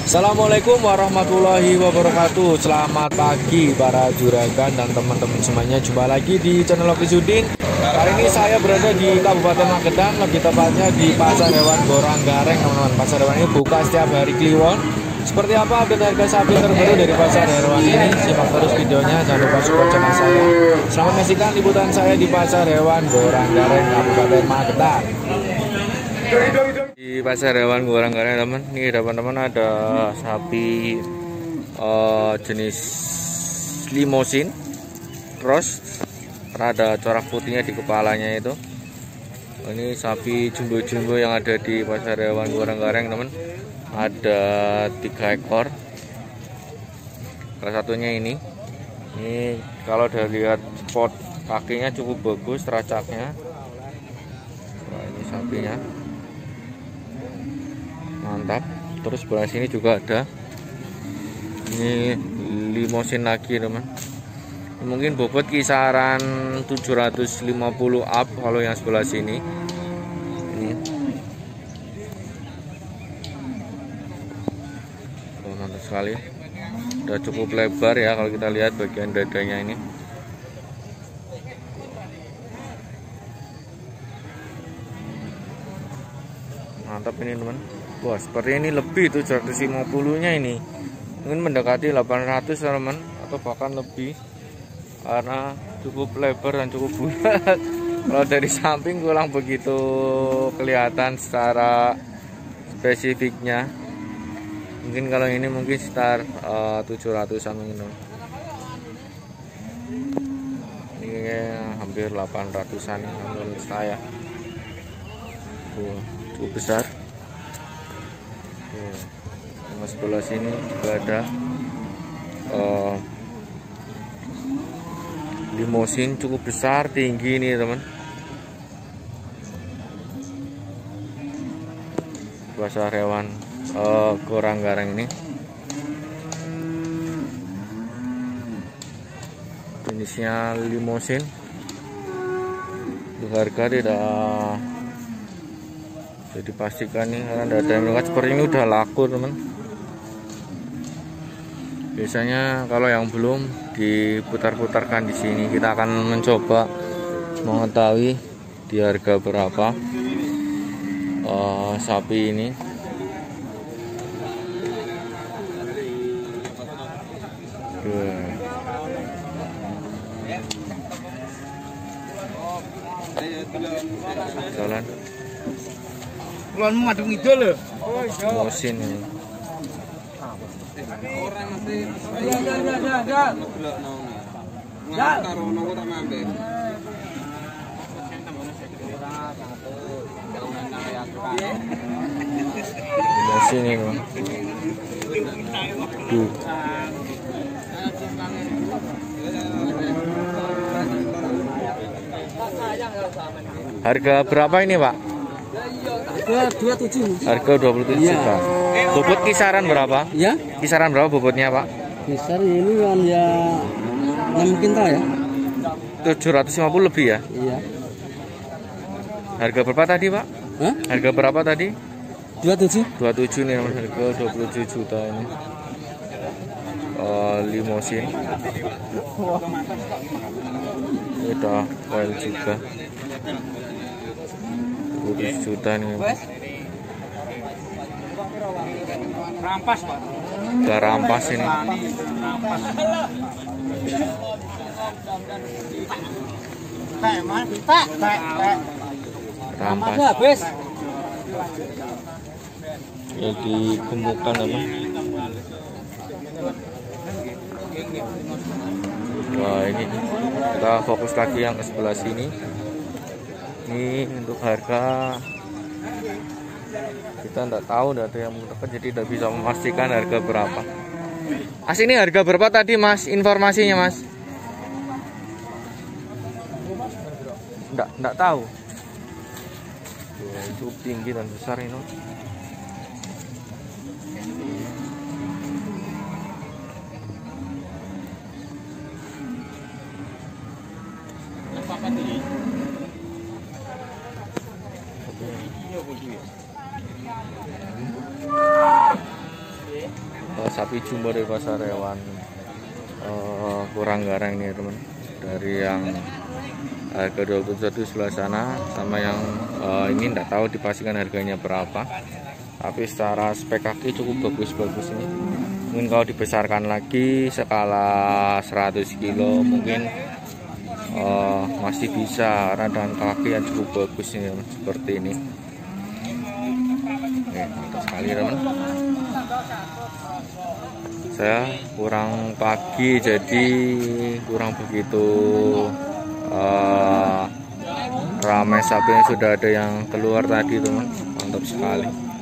Assalamualaikum warahmatullahi wabarakatuh. Selamat pagi para juragan dan teman-teman semuanya. Jumpa lagi di channel Oki Sudin. Kali ini saya berada di Kabupaten Magetan, lebih tepatnya di Pasar Hewan Boranggareng, teman-teman. Pasar hewan ini buka setiap hari Kliwon. Seperti apa update harga sapi terbaru dari pasar hewan ini? Simak terus videonya, jangan lupa support channel saya. Selamat menyaksikan liputan saya di Pasar Hewan Boranggareng, Kabupaten Magetan. Di Pasar Hewan Boranggareng, teman, ini teman-teman ada sapi jenis limosin cross, ada corak putihnya di kepalanya itu. Ini sapi jumbo-jumbo yang ada di Pasar Hewan Boranggareng, teman. Ada 3 ekor. Salah satunya ini kalau udah lihat spot kakinya cukup bagus, teracaknya. Nah, ini sapinya mantap. Terus sebelah sini juga ada ini limosin lagi, teman. Mungkin bobot kisaran 750 up kalau yang sebelah sini. Ini mantap sekali, udah cukup lebar ya kalau kita lihat bagian dadanya ini. Mantap ini, teman. Wah, seperti ini lebih 750 nya ini, mungkin mendekati 800, teman, atau bahkan lebih, karena cukup lebar dan cukup bulat. Kalau dari samping kurang begitu kelihatan secara spesifiknya. Mungkin kalau ini mungkin sekitar 700-an mungkin. Ini hampir 800-an menurut saya. Cukup besar. Sama sebelah sini juga ada limosin cukup besar, tinggi ini, teman. Pasar hewan Boranggareng ini jenisnya limosin. Untuk harga tidak bisa dipastikan nih, karena tidak ada yang melihat. Seperti ini udah laku, teman. Biasanya kalau yang belum diputar-putarkan di sini, kita akan mencoba mengetahui di harga berapa sapi ini. Jalan Kulon madung itu loh. limosin ini. Limosin ini, Bang. Tuh. Harga berapa ini, Pak? Harga 27. Harga 27 juta. Bobot kisaran berapa? Ya, Kisaran berapa bobotnya, Pak? besar ini kan ya 6 kintal ya. 750 lebih ya? Iya. Harga berapa tadi, Pak? Hah? Harga berapa tadi? 27. 27 nih, harga 27 juta ini. Limosin. Ini udah oil juga. 27 juta nih. Rampas, Pak. Udah rampas ini. Rampas. Habis. Ya digemukkan, apa? Wah, ini kita fokus lagi yang ke sebelah sini. Ini untuk harga kita tidak tahu, tidak ada yang mengatakan, jadi tidak bisa memastikan harga berapa. Mas, ini harga berapa tadi, Mas? Informasinya, Mas? Enggak tahu. Cukup tinggi dan besar ini. sapi jumbo dari pasar hewan Kurang Gareng ini teman, dari yang harga 21 sebelah sana sama yang ini enggak tahu dipastikan harganya berapa, tapi secara spek kaki cukup bagus-bagus ini. Mungkin kalau dibesarkan lagi skala 100 kilo mungkin masih bisa, karena dengan kaki yang cukup bagus ini teman, seperti ini. Oke, mantap sekali teman. Saya kurang pagi jadi kurang begitu ramai sapinya, sudah ada yang keluar tadi teman, mantap sekali.